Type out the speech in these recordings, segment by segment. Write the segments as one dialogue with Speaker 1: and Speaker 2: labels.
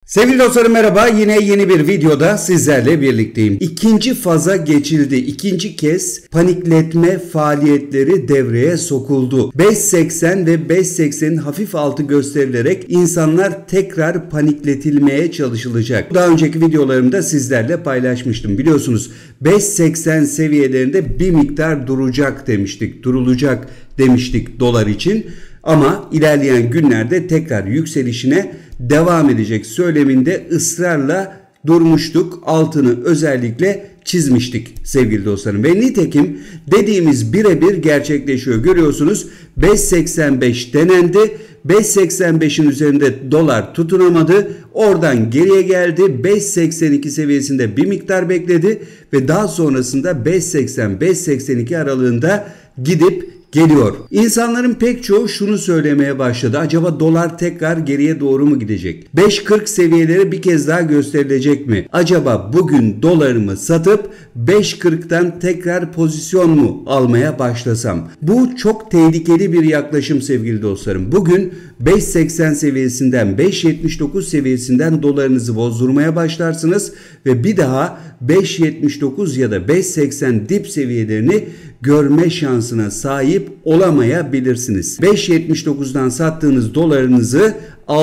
Speaker 1: Sevgili dostlarım merhaba, yine yeni bir videoda sizlerle birlikteyim. İkinci faza geçildi. İkinci kez panikletme faaliyetleri devreye sokuldu. 5.80 ve 5.80'in hafif altı gösterilerek insanlar tekrar panikletilmeye çalışılacak. Daha önceki videolarımda sizlerle paylaşmıştım. Biliyorsunuz 5.80 seviyelerinde bir miktar duracak demiştik, durulacak demiştik dolar için. Ama ilerleyen günlerde tekrar yükselişine devam edecek söyleminde ısrarla durmuştuk. Altını özellikle çizmiştik sevgili dostlarım. Ve nitekim dediğimiz birebir gerçekleşiyor. Görüyorsunuz 5.85 denendi. 5.85'in üzerinde dolar tutunamadı. Oradan geriye geldi. 5.82 seviyesinde bir miktar bekledi. Ve daha sonrasında 5.80-5.82 aralığında gidip geliyor. İnsanların pek çoğu şunu söylemeye başladı. Acaba dolar tekrar geriye doğru mu gidecek? 5.40 seviyeleri bir kez daha gösterilecek mi? Acaba bugün dolarımı satıp 5.40'tan tekrar pozisyon mu almaya başlasam? Bu çok tehlikeli bir yaklaşım sevgili dostlarım. Bugün 5.80 seviyesinden 5.79 seviyesinden dolarınızı bozdurmaya başlarsınız ve bir daha 5.79 ya da 5.80 dip seviyelerini görme şansına sahip olamayabilirsiniz. 5.79'dan sattığınız dolarınızı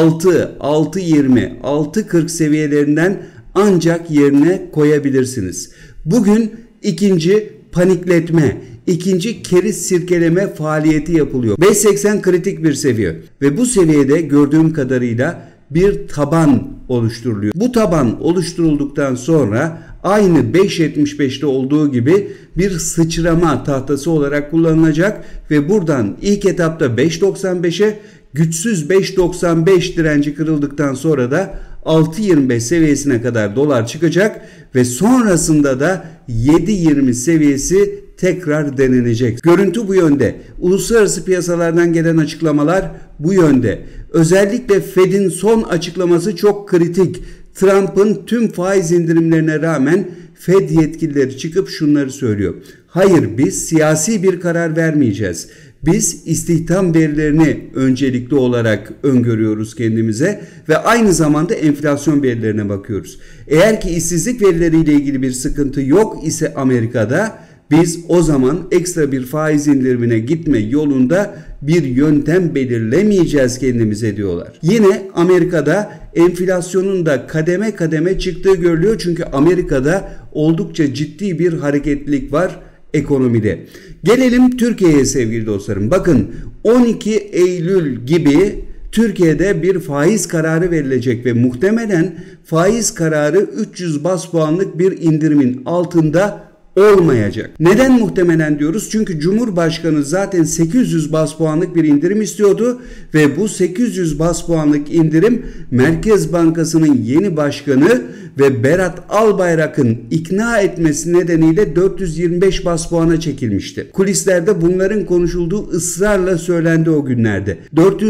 Speaker 1: 6.20, 6.40 seviyelerinden ancak yerine koyabilirsiniz. Bugün ikinci panikletme, ikinci keriz sirkeleme faaliyeti yapılıyor. 5.80 kritik bir seviye ve bu seviyede gördüğüm kadarıyla bir taban oluşturuluyor. Bu taban oluşturulduktan sonra aynı 5.75'te olduğu gibi bir sıçrama tahtası olarak kullanılacak ve buradan ilk etapta 5.95'e, güçsüz 5.95 direnci kırıldıktan sonra da 6.25 seviyesine kadar dolar çıkacak ve sonrasında da 7.20 seviyesi tekrar denenecek. Görüntü bu yönde. Uluslararası piyasalardan gelen açıklamalar bu yönde. Özellikle Fed'in son açıklaması çok kritik. Trump'ın tüm faiz indirimlerine rağmen Fed yetkilileri çıkıp şunları söylüyor. Hayır, biz siyasi bir karar vermeyeceğiz. Biz istihdam verilerini öncelikli olarak öngörüyoruz kendimize ve aynı zamanda enflasyon verilerine bakıyoruz. Eğer ki işsizlik verileriyle ilgili bir sıkıntı yok ise Amerika'da biz o zaman ekstra bir faiz indirimine gitme yolunda bir yöntem belirlemeyeceğiz kendimize diyorlar. Yine Amerika'da enflasyonun da kademe kademe çıktığı görülüyor. Çünkü Amerika'da oldukça ciddi bir hareketlilik var ekonomide. Gelelim Türkiye'ye sevgili dostlarım. Bakın 12 Eylül gibi Türkiye'de bir faiz kararı verilecek ve muhtemelen faiz kararı 300 baz puanlık bir indirimin altında olmayacak. Neden muhtemelen diyoruz? Çünkü Cumhurbaşkanı zaten 800 baz puanlık bir indirim istiyordu ve bu 800 baz puanlık indirim Merkez Bankası'nın yeni başkanı ve Berat Albayrak'ın ikna etmesi nedeniyle 425 baz puana çekilmişti. Kulislerde bunların konuşulduğu ısrarla söylendi o günlerde.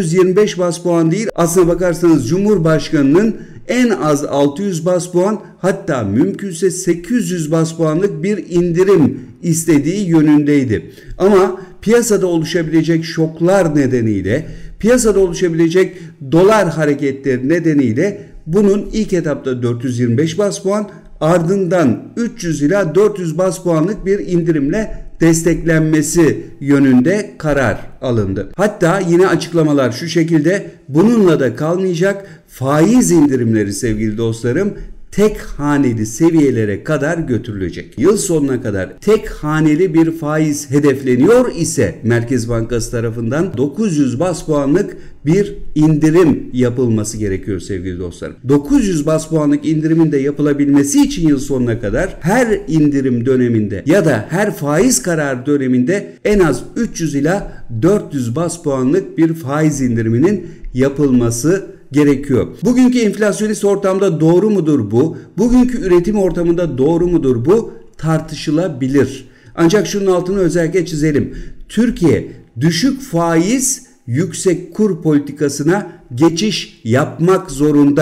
Speaker 1: 425 baz puan değil, aslına bakarsanız Cumhurbaşkanı'nın en az 600 baz puan, hatta mümkünse 800 baz puanlık bir indirim istediği yönündeydi. Ama piyasada oluşabilecek şoklar nedeniyle, piyasada oluşabilecek dolar hareketleri nedeniyle bunun ilk etapta 425 baz puan, ardından 300 ila 400 baz puanlık bir indirimle desteklenmesi yönünde karar alındı. Hatta yine açıklamalar şu şekilde: bununla da kalmayacak, faiz indirimleri sevgili dostlarım tek haneli seviyelere kadar götürülecek. Yıl sonuna kadar tek haneli bir faiz hedefleniyor ise Merkez Bankası tarafından 900 baz puanlık bir indirim yapılması gerekiyor sevgili dostlarım. 900 baz puanlık indirimin de yapılabilmesi için yıl sonuna kadar her indirim döneminde ya da her faiz kararı döneminde en az 300 ila 400 baz puanlık bir faiz indiriminin yapılması gerekiyor. Bugünkü enflasyonist ortamda doğru mudur bu? Bugünkü üretim ortamında doğru mudur bu? Tartışılabilir. Ancak şunun altını özellikle çizelim. Türkiye düşük faiz, yüksek kur politikasına geçiş yapmak zorunda.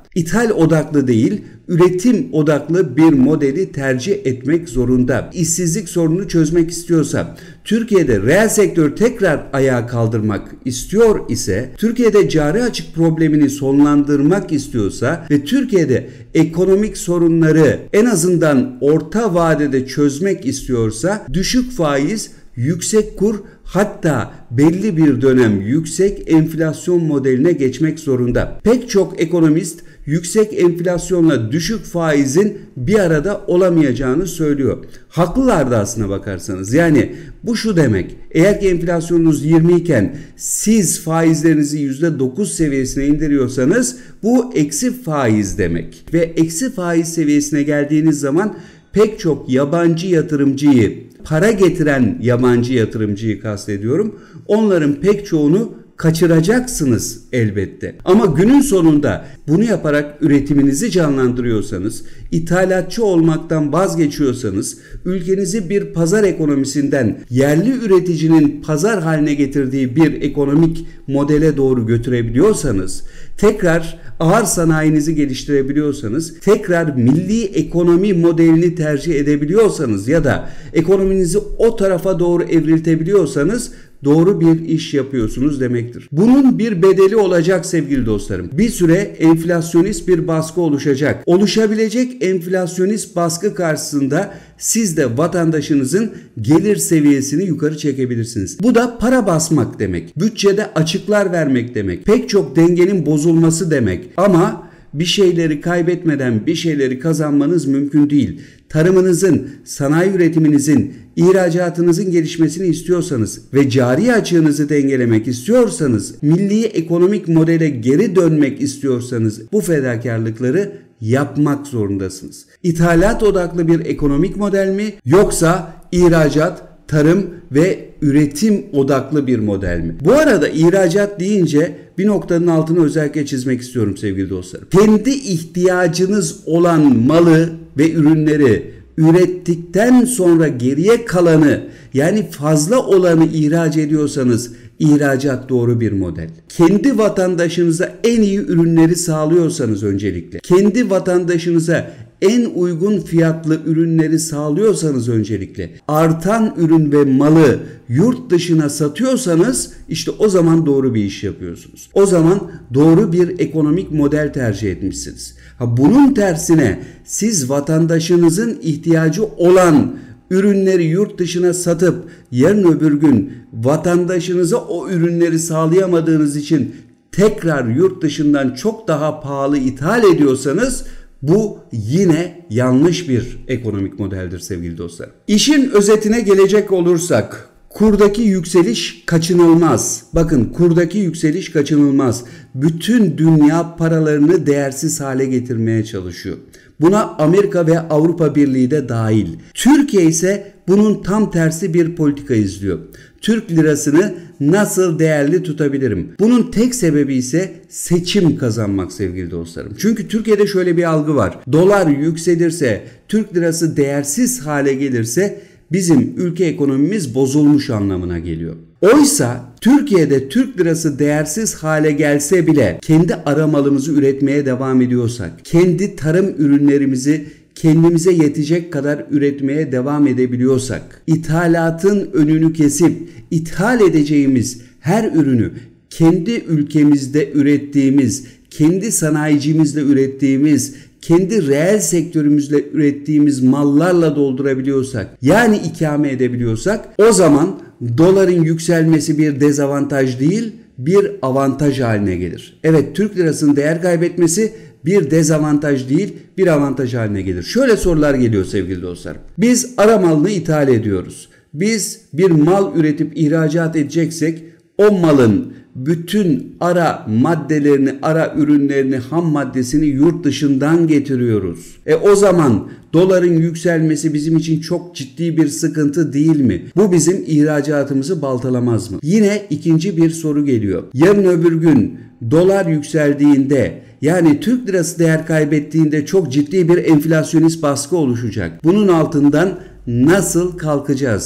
Speaker 1: İthal odaklı değil, üretim odaklı bir modeli tercih etmek zorunda. İşsizlik sorununu çözmek istiyorsa, Türkiye'de reel sektör tekrar ayağa kaldırmak istiyor ise, Türkiye'de cari açık problemini sonlandırmak istiyorsa ve Türkiye'de ekonomik sorunları en azından orta vadede çözmek istiyorsa, düşük faiz, yüksek kur, hatta belli bir dönem yüksek enflasyon modeline geçmek zorunda. Pek çok ekonomist yüksek enflasyonla düşük faizin bir arada olamayacağını söylüyor. Haklılar da aslına bakarsanız. Yani bu şu demek: eğer ki enflasyonunuz 20 iken siz faizlerinizi %9 seviyesine indiriyorsanız bu eksi faiz demek. Ve eksi faiz seviyesine geldiğiniz zaman pek çok yabancı yatırımcıyı, para getiren yabancı yatırımcıyı kastediyorum, onların pek çoğunu kaçıracaksınız elbette. Ama günün sonunda bunu yaparak üretiminizi canlandırıyorsanız, ithalatçı olmaktan vazgeçiyorsanız, ülkenizi bir pazar ekonomisinden yerli üreticinin pazar haline getirdiği bir ekonomik modele doğru götürebiliyorsanız, tekrar ağır sanayinizi geliştirebiliyorsanız, tekrar milli ekonomi modelini tercih edebiliyorsanız ya da ekonominizi o tarafa doğru evriltebiliyorsanız doğru bir iş yapıyorsunuz demektir. Bunun bir bedeli olacak sevgili dostlarım. Bir süre enflasyonist bir baskı oluşacak. Oluşabilecek enflasyonist baskı karşısında siz de vatandaşınızın gelir seviyesini yukarı çekebilirsiniz. Bu da para basmak demek. Bütçede açıklar vermek demek. Pek çok dengenin bozulması demek. Ama bir şeyleri kaybetmeden bir şeyleri kazanmanız mümkün değil. Tarımınızın, sanayi üretiminizin, ihracatınızın gelişmesini istiyorsanız ve cari açığınızı dengelemek istiyorsanız, milli ekonomik modele geri dönmek istiyorsanız bu fedakarlıkları yapmak zorundasınız. İthalat odaklı bir ekonomik model mi, yoksa ihracat, tarım ve üretim odaklı bir model mi? Bu arada ihracat deyince bir noktanın altını özellikle çizmek istiyorum sevgili dostlarım. Kendi ihtiyacınız olan malı ve ürünleri ürettikten sonra geriye kalanı, yani fazla olanı ihraç ediyorsanız ihracat doğru bir model. Kendi vatandaşınıza en iyi ürünleri sağlıyorsanız öncelikle, kendi vatandaşınıza en uygun fiyatlı ürünleri sağlıyorsanız öncelikle, artan ürün ve malı yurt dışına satıyorsanız işte o zaman doğru bir iş yapıyorsunuz. O zaman doğru bir ekonomik model tercih etmişsiniz. Bunun tersine siz vatandaşınızın ihtiyacı olan ürünleri yurt dışına satıp yarın öbür gün vatandaşınıza o ürünleri sağlayamadığınız için tekrar yurt dışından çok daha pahalı ithal ediyorsanız bu yine yanlış bir ekonomik modeldir sevgili dostlar. İşin özetine gelecek olursak, kurdaki yükseliş kaçınılmaz. Bakın, kurdaki yükseliş kaçınılmaz. Bütün dünya paralarını değersiz hale getirmeye çalışıyor. Buna Amerika ve Avrupa Birliği de dahil. Türkiye ise bunun tam tersi bir politika izliyor. Türk lirasını nasıl değerli tutabilirim? Bunun tek sebebi ise seçim kazanmak sevgili dostlarım. Çünkü Türkiye'de şöyle bir algı var. Dolar yükselirse, Türk lirası değersiz hale gelirse bizim ülke ekonomimiz bozulmuş anlamına geliyor. Oysa Türkiye'de Türk lirası değersiz hale gelse bile kendi aramalımızı üretmeye devam ediyorsak, kendi tarım ürünlerimizi kendimize yetecek kadar üretmeye devam edebiliyorsak, ithalatın önünü kesip ithal edeceğimiz her ürünü kendi ülkemizde ürettiğimiz, kendi sanayicimizle ürettiğimiz, kendi reel sektörümüzle ürettiğimiz mallarla doldurabiliyorsak, yani ikame edebiliyorsak, o zaman doların yükselmesi bir dezavantaj değil, bir avantaj haline gelir. Evet, Türk lirasının değer kaybetmesi bir dezavantaj değil, bir avantaj haline gelir. Şöyle sorular geliyor sevgili dostlar. Biz ara malını ithal ediyoruz. Biz bir mal üretip ihracat edeceksek o malın bütün ara maddelerini, ara ürünlerini, ham maddesini yurt dışından getiriyoruz. O zaman doların yükselmesi bizim için çok ciddi bir sıkıntı değil mi? Bu bizim ihracatımızı baltalamaz mı? Yine ikinci bir soru geliyor. Yarın öbür gün dolar yükseldiğinde, yani Türk lirası değer kaybettiğinde çok ciddi bir enflasyonist baskı oluşacak. Bunun altından nasıl kalkacağız?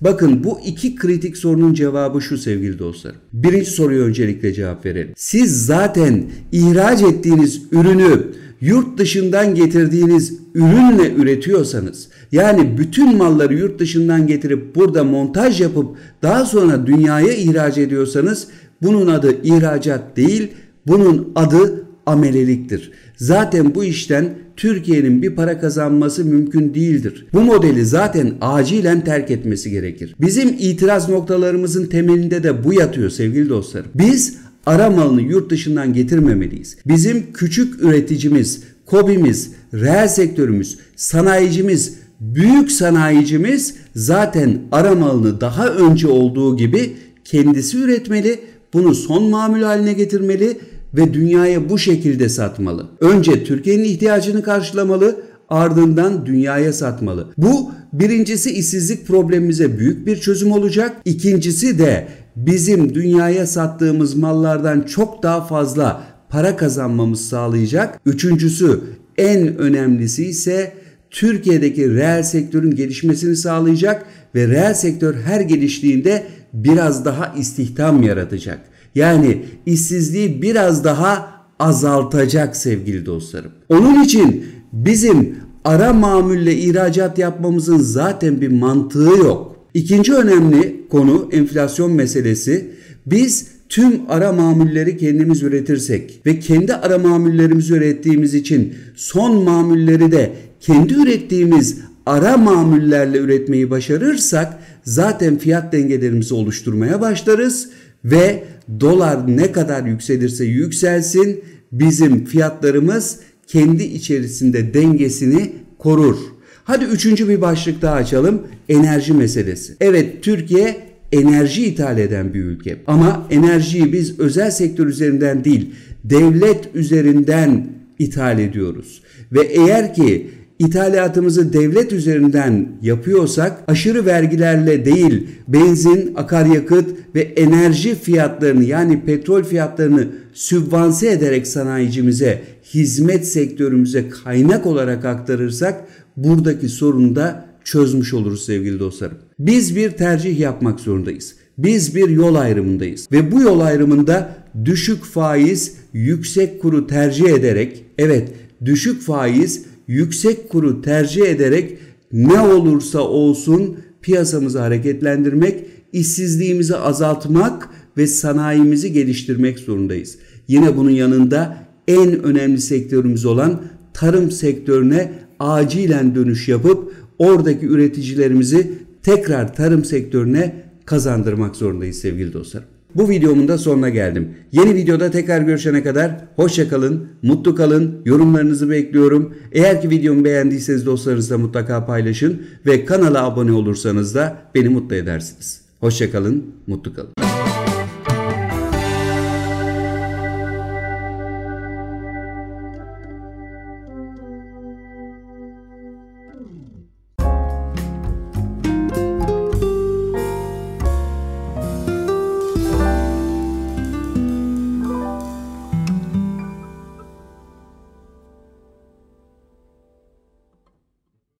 Speaker 1: Bakın bu iki kritik sorunun cevabı şu sevgili dostlarım. Birinci soruya öncelikle cevap verelim. Siz zaten ihraç ettiğiniz ürünü yurt dışından getirdiğiniz ürünle üretiyorsanız, yani bütün malları yurt dışından getirip burada montaj yapıp daha sonra dünyaya ihraç ediyorsanız bunun adı ihracat değil, bunun adı ameleliktir. Zaten bu işten Türkiye'nin bir para kazanması mümkün değildir. Bu modeli zaten acilen terk etmesi gerekir. Bizim itiraz noktalarımızın temelinde de bu yatıyor sevgili dostlarım. Biz ara malını yurt dışından getirmemeliyiz. Bizim küçük üreticimiz, KOBİ'miz, reel sektörümüz, sanayicimiz, büyük sanayicimiz zaten ara malını daha önce olduğu gibi kendisi üretmeli, bunu son mamul haline getirmeli ve dünyaya bu şekilde satmalı. Önce Türkiye'nin ihtiyacını karşılamalı, ardından dünyaya satmalı. Bu birincisi işsizlik problemimize büyük bir çözüm olacak. İkincisi de bizim dünyaya sattığımız mallardan çok daha fazla para kazanmamız sağlayacak. Üçüncüsü, en önemlisi ise Türkiye'deki reel sektörün gelişmesini sağlayacak ve reel sektör her geliştiğinde biraz daha istihdam yaratacak. Yani işsizliği biraz daha azaltacak sevgili dostlarım. Onun için bizim ara mamulle ihracat yapmamızın zaten bir mantığı yok. İkinci önemli konu enflasyon meselesi. Biz tüm ara mamulleri kendimiz üretirsek ve kendi ara mamullerimizi ürettiğimiz için son mamulleri de kendi ürettiğimiz ara mamullerle üretmeyi başarırsak zaten fiyat dengelerimizi oluşturmaya başlarız ve dolar ne kadar yükselirse yükselsin bizim fiyatlarımız kendi içerisinde dengesini korur. Hadi üçüncü bir başlık daha açalım. Enerji meselesi. Evet, Türkiye enerji ithal eden bir ülke. Ama enerjiyi biz özel sektör üzerinden değil, devlet üzerinden ithal ediyoruz. Ve eğer ki ithalatımızı devlet üzerinden yapıyorsak aşırı vergilerle değil, benzin, akaryakıt ve enerji fiyatlarını yani petrol fiyatlarını sübvanse ederek sanayicimize, hizmet sektörümüze kaynak olarak aktarırsak buradaki sorunu da çözmüş oluruz sevgili dostlarım. Biz bir tercih yapmak zorundayız. Biz bir yol ayrımındayız ve bu yol ayrımında düşük faiz, yüksek kuru tercih ederek, evet düşük faiz, yüksek kuru tercih ederek ne olursa olsun piyasamızı hareketlendirmek, işsizliğimizi azaltmak ve sanayimizi geliştirmek zorundayız. Yine bunun yanında en önemli sektörümüz olan tarım sektörüne acilen dönüş yapıp oradaki üreticilerimizi tekrar tarım sektörüne kazandırmak zorundayız sevgili dostlar. Bu videomun da sonuna geldim. Yeni videoda tekrar görüşene kadar hoşça kalın, mutlu kalın, yorumlarınızı bekliyorum. Eğer ki videomu beğendiyseniz dostlarınızla mutlaka paylaşın ve kanala abone olursanız da beni mutlu edersiniz. Hoşça kalın, mutlu kalın.